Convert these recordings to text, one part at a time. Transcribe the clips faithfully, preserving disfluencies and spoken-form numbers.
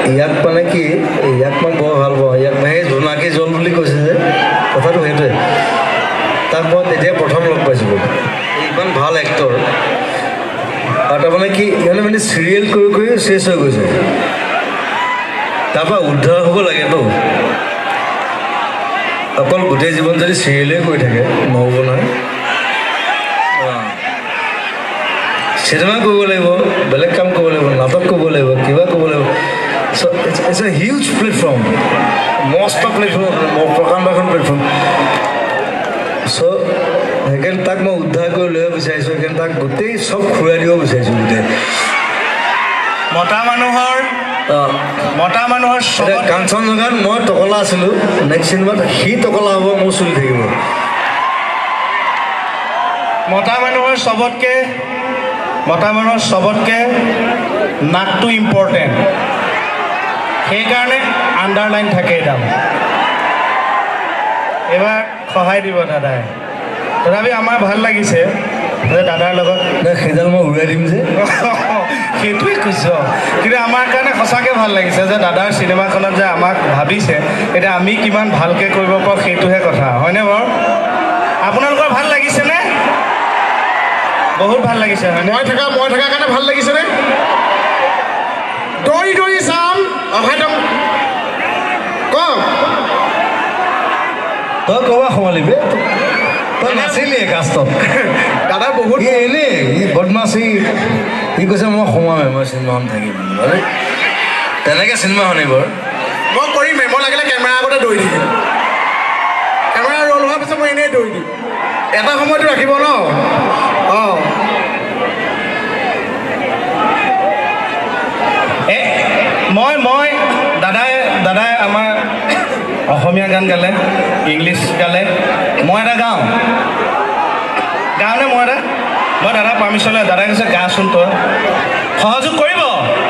ইয়াক মানে কি ইয়াক মই বৰ ভাল পাওঁ ইয়াক মানে জোনাকী জল বুলি কৈছে যে কথাটো সেইটোৱে তাক মই তেতিয়া প্ৰথম লগ পাইছিলোঁ ইমান ভাল এক্টৰ আৰু তাৰমানে কি ইহঁতে মানে চিৰিয়েল কৰি কৰি চেছ হৈ গৈছে তাৰপৰা উদ্ধাৰ হ'ব লাগেতো অকল গোটেই জীৱন যদি চিৰিয়েলে কৰি থাকে নহ'ব নহয় চিনেমা কৰিব লাগিব বেলেগ কাম কৰিব লাগিব নাটক কৰিব লাগিব কিবা কৰিব লাগিব so' it's it's a huge platform most platform প্ৰকাণ্ডখন প্লেটফৰ্ম চ' সেইকাৰণে তাক মই উদ্ধাৰ কৰি লৈ বিচাৰিছোঁ সেইকাৰণে তাক গোটেই চব ঘূৰাই দিব বিচাৰিছোঁ গোটেই মতা মানুহৰ মতা মানুহৰ কাঞ্চনজংঘাত মই টকলা আছিলোঁ নেক্সট চিনেমাত সি টকলা হ'ব মোৰ চলি থাকিব মতা মানুহৰ চবতকৈ মতা মানুহৰ চবতকৈ নাকটো ইম্পৰ্টেণ্ট সেইকাৰণে আণ্ডাৰলাইন থাকে এইডাল এইবাৰ সহায় দিব দাদাই তথাপি আমাৰ ভাল লাগিছে যে দাদাৰ লগত সেইডাল মই উৰাই দিম যে সেইটোৱে কৈছ কিন্তু আমাৰ কাৰণে সঁচাকৈ ভাল লাগিছে যে দাদাৰ চিনেমাখনত যে আমাক ভাবিছে এতিয়া আমি কিমান ভালকৈ কৰিব পাৰোঁ সেইটোহে কথা হয়নে বাৰু আপোনালোকৰ ভাল লাগিছেনে বহুত ভাল লাগিছে মই থকা মই থকাৰ কাৰণে ভাল লাগিছেনে দৌৰি দৌৰি চাম অভাইদম কওক তই ক'বা সোমালি বে তই নাছিলি কাষ্টত দাদা বহুত এনেই ই বদমাছি সি কৈছে মই সোমামেই মই চিনেমাখন থাকিম তেনেকৈ চিনেমাখন এইবাৰ মই কৰিমেই মই লাগিলে কেমেৰা আগতে দৌৰি থাকিম কেমেৰা ৰ'ল হোৱাৰ পিছত মই এনেই দৌৰি দিম এটা সময়টো ৰাখিব ন অঁ মই মই দাদাই দাদাই আমাৰ অসমীয়া গান গালে ইংলিছ গালে মই এটা গাওঁ গাওঁনে মই এটা মই দাদা পাৰ্মিশ্যন লৈ দাদাই কৈছে গাচোন তই সহযোগ কৰিব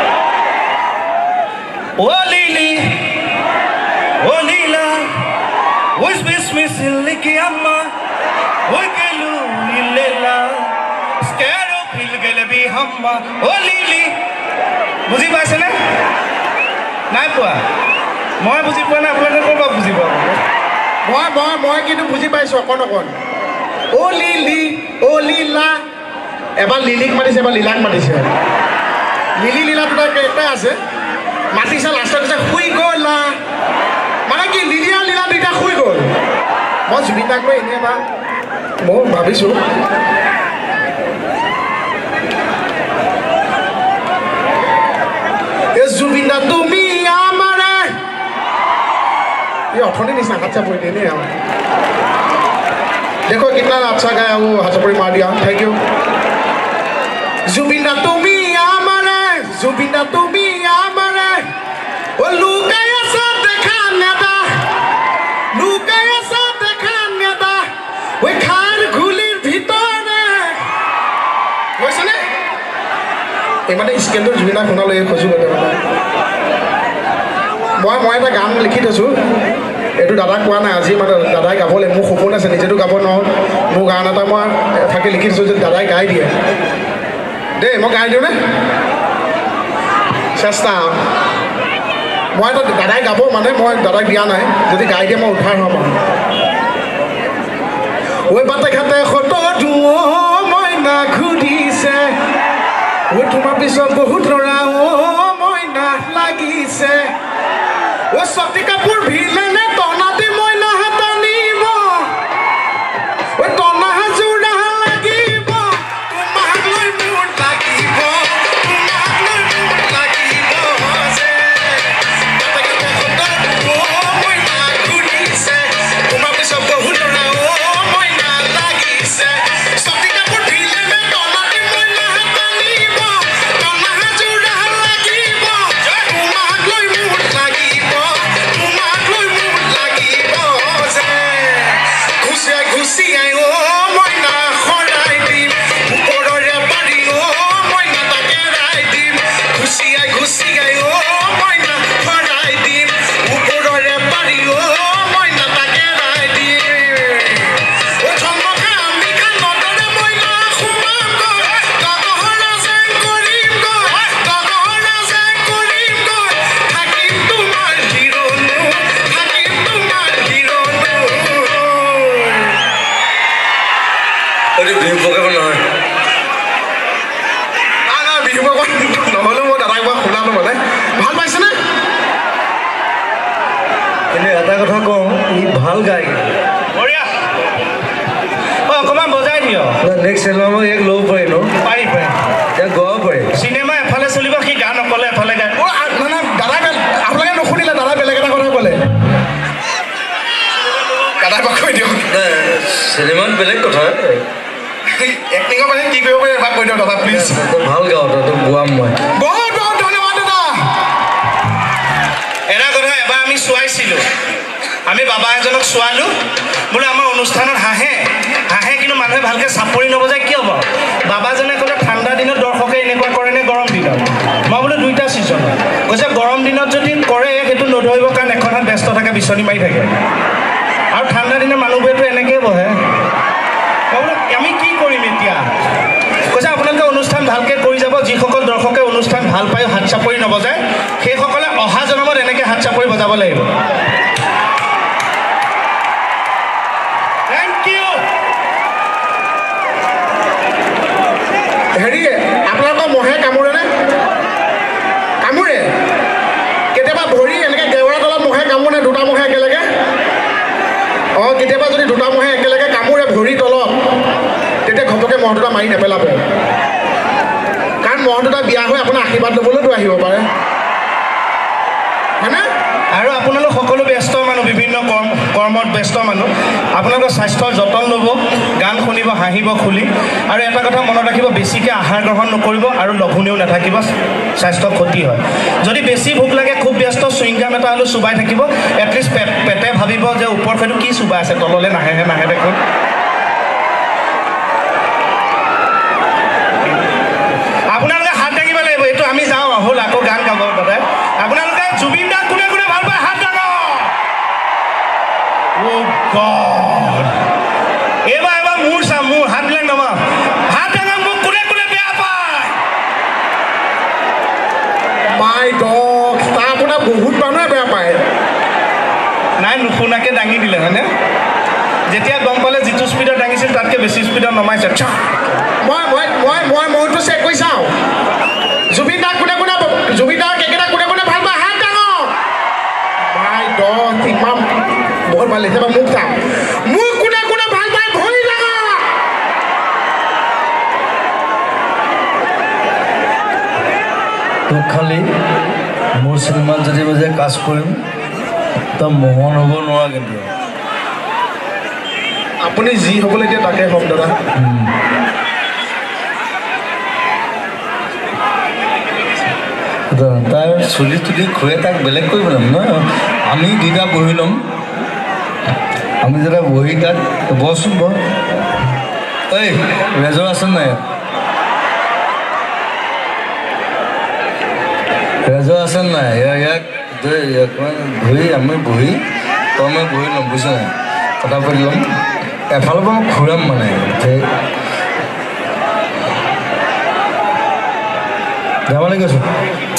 অ' লিলি অ' লীলা উইচ বিচ মিছিল লিখি আম্মা ঐ গেলো লীলা স্কেৰো ফিল গেলে বি হাম্মা অ' লিলি বুজি পাইছেনে নাই পোৱা মই বুজি পোৱা নাই আপোনালোকে ক'ৰ পৰা বুজি পাব মই মই মই কিন্তু বুজি পাইছোঁ অকণ অকণ অ' লিলি অ' লীলা এবাৰ লিলিক মাতিছে এবাৰ লীলাক মাতিছে লিলি লীলা দুটা কেৰেক্টাৰ আছে মাতিছে লাষ্টত কৈছে শুই গ'লা মানে কি লিলি আৰু লীলা দুইটা শুই গ'ল মই জুবিন দাক লৈ এনেই এবাৰ মই ভাবিছোঁ জুবিন দা তুমি আমাৰে ये अठनी निशा अच्छा पड़ी देने हम देखो कितना अच्छा गाया वो हाथपड़ी मार दिया थैंक यू जुबिंदा तुमी आमरे जुबिंदा तुमी आमरे ओ लुकाया सा देखा नेदा लुकाया सा देखा नेदा ওই খার গুলির ভিতরে বুঝছনে এই মানে স্কেলটো জুবিনা শুনালে খজু গতে মানে মই মই এটা গান লিখি থৈছোঁ এইটো দাদাক কোৱা নাই আজি মানে দাদাই গাবলৈ মোৰ সপোন আছে নিজেতো গাব নহ'ল মোৰ গান এটা মই এফাকে লিখি থৈছোঁ যে দাদাই গাই দিয়ে দেই মই গাই দিওঁ নে চেষ্টা মই এটা দাদাই গাব মানে মই দাদাক দিয়া নাই যদি গাই দিয়ে মই উদ্ধাৰ হ'ম ঐ বাটে ঘাটে সতটো মইনা ঘূৰিছে ঐ তোমাৰ পিছত বহুত ল'ৰা অ' মইনা লাগিছে ও সত্যি কাপুর ভিলেনে তনাতে ময়না হাতা নিব ও তনা হাজুড়া লাগিব তোমাক লৈ মোৰ লাগিব তোমাক লৈ মোৰ লাগিব যে তাতে কাতে সতটো ময়না ঘূৰিছে তোমাৰ পিছত বহুত ল'ৰা অ' ময়না লাগিছে সত্যি কাপুর ভিলেনে তনাতে ময়না হাতা নিব তনা হাজুড়া লাগিব তোমাক লৈ মোৰ লাগিব তোমাক লৈ মোৰ ভাল গায় বঢ়িয়া অ অকণমান বজাই দিয় নেক্সট এলবামত ইয়াক ল'ব পাৰি ন পাৰি পাৰি ইয়াক গাব পাৰি চিনেমা এফালে চলিব সি গান অকলে এফালে গায় মানে দাদা আপোনালোকে নুশুনিলে দাদা বেলেগ এটা কথা ক'লে দাদা কৈ দিয়ক চিনেমাত বেলেগ কথা এক্টিঙৰ মানে কি কৰিব পাৰে এবাৰ কৈ দিয়ক দাদা প্লিজ ভাল গাওঁ তই গোৱাম মই বহুত বহুত ধন্যবাদ দাদা এটা কথা এবাৰ আমি চোৱাইছিলোঁ আমি বাবা এজনক চোৱালোঁ বোলে আমাৰ অনুষ্ঠানত হাঁহে হাঁহে কিন্তু মানুহে ভালকৈ চাপৰি নবজায় কিয় বাৰু বাবাজনে ক'লে ঠাণ্ডা দিনত দৰ্শকে এনেকুৱা কৰে নে গৰম দিনত মই বোলো দুইটা ছিজন কৈছে গৰম দিনত যদি কৰে সেইটো নধৰিব কাৰণ এখন হাত ব্যস্ত থাকে বিচনী মাৰি থাকে আৰু ঠাণ্ডা দিনত মানুহবোৰেতো এনেকৈয়ে বহে মই বোলো আমি কি কৰিম এতিয়া কৈছে আপোনালোকে অনুষ্ঠান ভালকৈ কৰি যাব যিসকল দৰ্শকে অনুষ্ঠান ভাল পায় হাত চাপৰি নবজায় সেইসকলে অহা জনমত এনেকৈ হাত চাপৰি বজাব লাগিব থেংক ইউ হেৰি আপোনালোকৰ মহে কামোৰেনে কামোৰে কেতিয়াবা ভৰি এনেকৈ গেৱাৰা তলত মহে কামোৰে দুটা মহে একেলগে অঁ কেতিয়াবা যদি দুটা মহে একেলগে কামোৰে ভৰি তলত তেতিয়া ঘপকে মহ দুটা মাৰি নেপেলাব কাৰণ মহ দুটা বিয়া হৈ আপোনাৰ আশীৰ্বাদ ল'বলৈতো আহিব পাৰে হয়নে আৰু আপোনালোক সকলো ব্যস্ত মানুহ বিভিন্ন কৰ্ম কৰ্মত ব্যস্ত মানুহ আপোনালোকৰ স্বাস্থ্যৰ যতন ল'ব গান শুনিব হাঁহিব খুলি আৰু এটা কথা মনত ৰাখিব বেছিকৈ আহাৰ গ্ৰহণ নকৰিব আৰু লঘোণেও নাথাকিব স্বাস্থ্য ক্ষতি হয় যদি বেছি ভোক লাগে খুব ব্যস্ত চুইংগাম এটা হ'লেও চুবাই থাকিব এটলিষ্ট পেট পেটে ভাবিব যে ওপৰ সেইটো কি চুবাই আছে তললৈ নাহেহে নাহে দেখোন আপোনালোকে হাত দাঙিব লাগিব এইটো আমি যাওঁ হ'ল আকৌ গান গাব দাদাই আপোনালোকে জুবিন দাক কোনে কোনে ভাল পায় হাত দাঙক Oh God! এবাৰ এবাৰ মোৰ চাম মোৰ হাতবিলাক নমা হাত দাঙক মোক কোনে কোনে বেয়া পায় মাই গড তাৰ আপোনাৰ বহুত মানুহে বেয়া পায় নাই নুশুনাকৈ দাঙি দিলে হয়নে যেতিয়া গম পালে যিটো স্পীডত দাঙিছিল তাতকৈ বেছি স্পীডত নমাইছে মই মই মই মই মনটো চেক কৰি চাওঁ জুবিন দাক কোনে কোনে জুবিন দাক একেটা কোনে কোনে ভাল পায় হাত ডাঙৰ মাই গড ইমান বহুত ভাল লাগিছে মোক চাওঁ মোক কোনে কোনে ভাল পায় ভৰি ডাঙৰ তোক খালি মোৰ চিনেমাত যদি মই যে কাজ কৰিম তই মোহন হ'ব নোৱাৰা কিন্তু আপুনি যি হ'বলৈ দিয়ে তাকে হওক দাদা তাৰ চুলি তুলি খুৱে তাক বেলেগ কৰিব ল'ম ন আমি দুইটা বহি ল'ম আমি যেতিয়া বহি তাক বচোন ব এই ৰেজৰ আছে নাই ৰেজৰ আছে নাই ইয়াক ইয়াক ধৰি আমি বহি তই মই বহি ল'ম বুজিছ নাই কথা পাতি ল'ম এফালৰ পৰা মই ঘূৰাম মানে ধেমালি কৈছোঁ